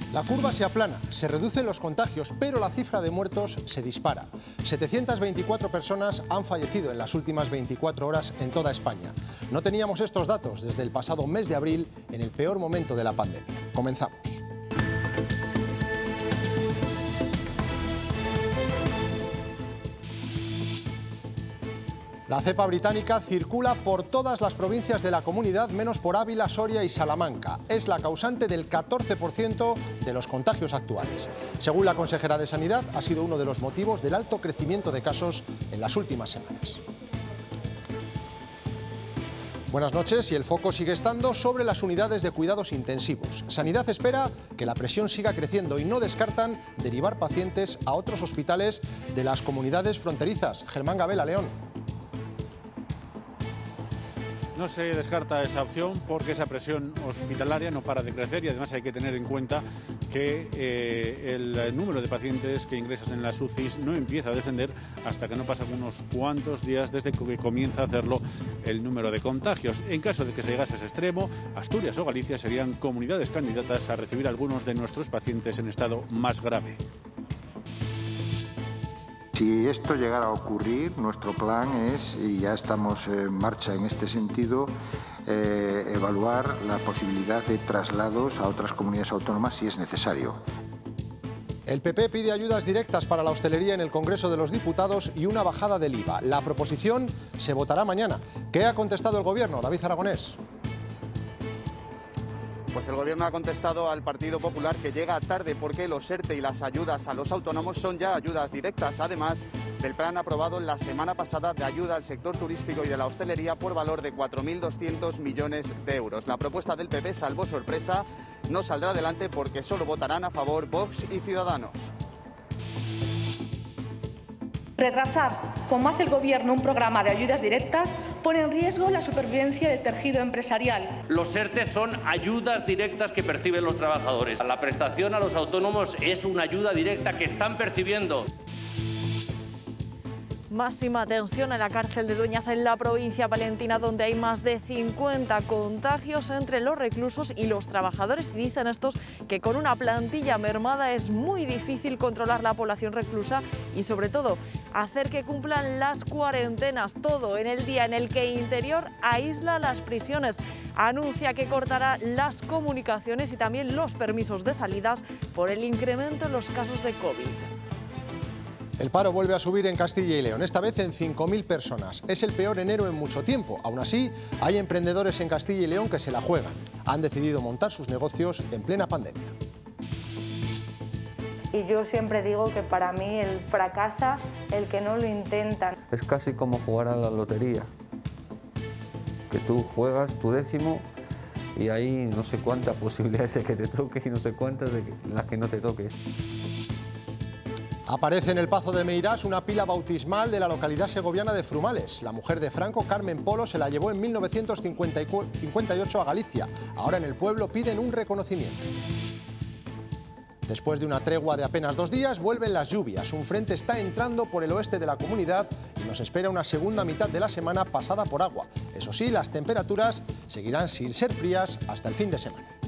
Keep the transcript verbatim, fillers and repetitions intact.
La curva se aplana, se reducen los contagios, pero la cifra de muertos se dispara. setecientas veinticuatro personas han fallecido en las últimas veinticuatro horas en toda España. No teníamos estos datos desde el pasado mes de abril, en el peor momento de la pandemia. Comenzamos. La cepa británica circula por todas las provincias de la comunidad, menos por Ávila, Soria y Salamanca. Es la causante del catorce por ciento de los contagios actuales. Según la consejera de Sanidad, ha sido uno de los motivos del alto crecimiento de casos en las últimas semanas. Buenas noches, y el foco sigue estando sobre las unidades de cuidados intensivos. Sanidad espera que la presión siga creciendo y no descartan derivar pacientes a otros hospitales de las comunidades fronterizas. Germán Gabela, León. No se descarta esa opción porque esa presión hospitalaria no para de crecer, y además hay que tener en cuenta que eh, el número de pacientes que ingresan en las U C Is no empieza a descender hasta que no pasan unos cuantos días desde que comienza a hacerlo el número de contagios. En caso de que se llegase a ese extremo, Asturias o Galicia serían comunidades candidatas a recibir a algunos de nuestros pacientes en estado más grave. Si esto llegara a ocurrir, nuestro plan es, y ya estamos en marcha en este sentido, eh, evaluar la posibilidad de traslados a otras comunidades autónomas si es necesario. El P P pide ayudas directas para la hostelería en el Congreso de los Diputados y una bajada del I V A. La proposición se votará mañana. ¿Qué ha contestado el Gobierno? David Aragonés. Pues el Gobierno ha contestado al Partido Popular que llega tarde porque los ERTE y las ayudas a los autónomos son ya ayudas directas, además del plan aprobado la semana pasada de ayuda al sector turístico y de la hostelería por valor de cuatro mil doscientos millones de euros. La propuesta del P P, salvo sorpresa, no saldrá adelante porque solo votarán a favor Vox y Ciudadanos. Retrasar, como hace el Gobierno, un programa de ayudas directas pone en riesgo la supervivencia del tejido empresarial. Los ERTE son ayudas directas que perciben los trabajadores. La prestación a los autónomos es una ayuda directa que están percibiendo. Máxima tensión en la cárcel de Dueñas, en la provincia palentina, donde hay más de cincuenta contagios entre los reclusos y los trabajadores. Dicen estos que con una plantilla mermada es muy difícil controlar la población reclusa y, sobre todo, hacer que cumplan las cuarentenas. Todo en el día en el que Interior aísla las prisiones. Anuncia que cortará las comunicaciones y también los permisos de salidas por el incremento en los casos de COVID. El paro vuelve a subir en Castilla y León, esta vez en cinco mil personas. Es el peor enero en mucho tiempo. Aún así, hay emprendedores en Castilla y León que se la juegan. Han decidido montar sus negocios en plena pandemia. Y yo siempre digo que para mí el fracasa el que no lo intentan. Es casi como jugar a la lotería, que tú juegas tu décimo y hay no sé cuántas posibilidades de que te toque y no sé cuántas de que, las que no te toques. Aparece en el Pazo de Meirás una pila bautismal de la localidad segoviana de Frumales. La mujer de Franco, Carmen Polo, se la llevó en mil novecientos cincuenta y ocho a Galicia. Ahora en el pueblo piden un reconocimiento. Después de una tregua de apenas dos días, vuelven las lluvias. Un frente está entrando por el oeste de la comunidad y nos espera una segunda mitad de la semana pasada por agua. Eso sí, las temperaturas seguirán sin ser frías hasta el fin de semana.